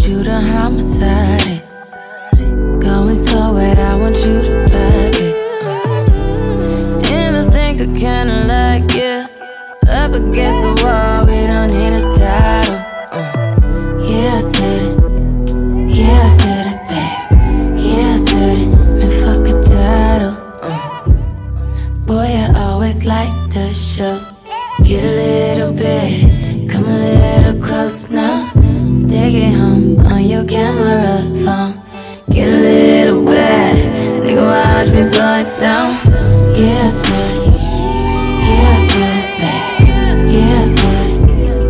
you to homicide it. Going so wet, I want you to vibe it. And I think I kinda like you. Up against the wall, we don't need a title. Yeah, I said it. Yeah, I said it, babe. Yeah, I said it. Man, fuck a title. Boy, I always like to show. Get a little bit, come a little close now. Take it home on your camera phone. Get a little bad, nigga, watch me blow it down. Yeah, I said it. Yeah, I said it, babe. Yeah, I said it.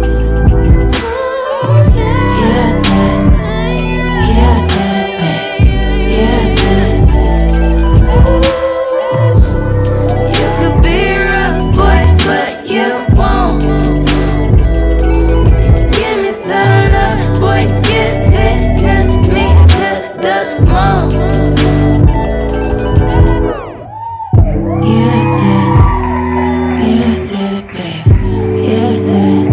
Yeah, I said it. Yeah, I said it, babe. Yeah, I said it. You could be rough, boy, but you won't. Give me some love, boy, give it to me to the moon. Yeah, I said it. Yeah, I said it, babe. Yeah, I said it.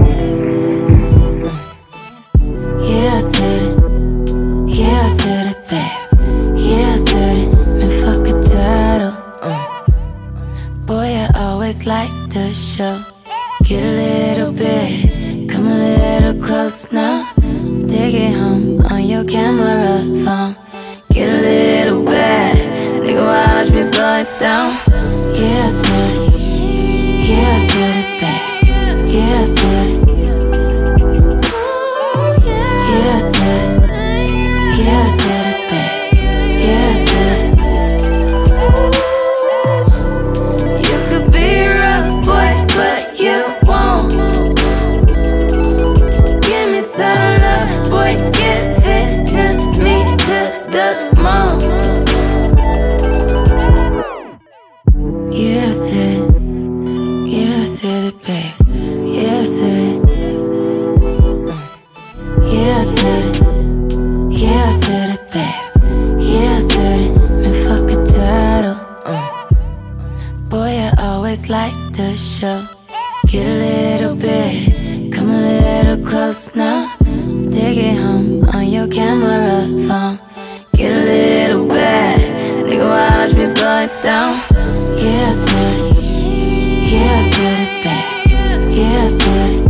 Yeah, I said it. Yeah, I said it, babe. Yeah, I said it. Man, fuck a title. Boy, I always like to show. Get a little bit, come a little close now. Take it home on your camera phone. Get a little bad, nigga, watch me blow it down. Yeah, I said it. Yeah, I said it, babe. Yeah, I said it. Yeah, I said it. Yeah, I said it, babe. Yeah, I said it. You could be rough, boy, but you won't. Give me some love, boy, give it to me to the moon. Yeah, I said it. Yeah, I said it, babe. Yeah, I said it. Yeah, I said it. Yeah, I said it, babe. Yeah, I said it. Man, fuck a title. Boy, I always like to show. Get a little bit, come a little close now. Take it home on your camera phone. Get a little bad, nigga, watch me blow it down. Yeah, I said it. Yeah, I said it, babe. Yeah, I said it.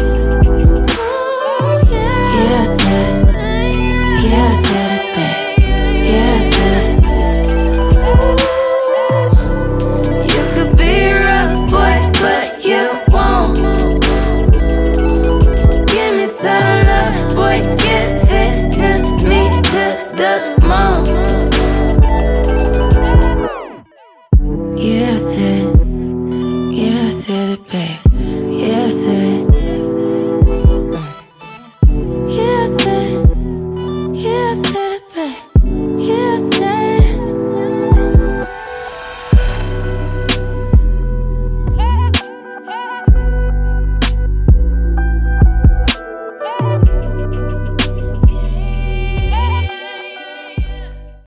Yeah, I said it. Yeah, I said it, babe. Yeah, I said it. You could be rough, boy, but you won't. Give me some love, boy, give it to me to the moon.